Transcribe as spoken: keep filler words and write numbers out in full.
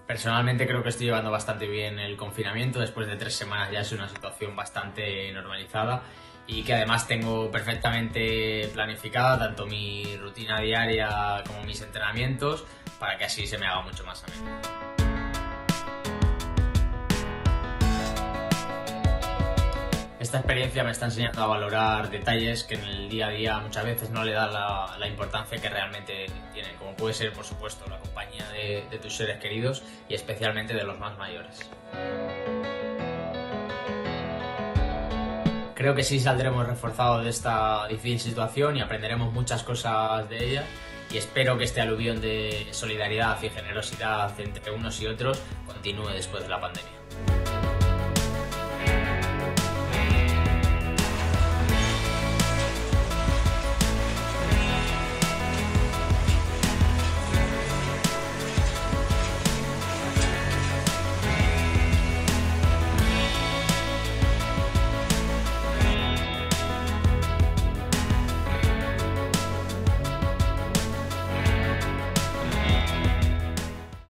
Personalmente creo que estoy llevando bastante bien el confinamiento. Después de tres semanas ya es una situación bastante normalizada y que además tengo perfectamente planificada tanto mi rutina diaria como mis entrenamientos para que así se me haga mucho más ameno. Esta experiencia me está enseñando a valorar detalles que en el día a día muchas veces no le da la, la importancia que realmente tienen, como puede ser, por supuesto, la compañía de, de tus seres queridos y especialmente de los más mayores. Creo que sí saldremos reforzados de esta difícil situación y aprenderemos muchas cosas de ella, y espero que este aluvión de solidaridad y generosidad entre unos y otros continúe después de la pandemia.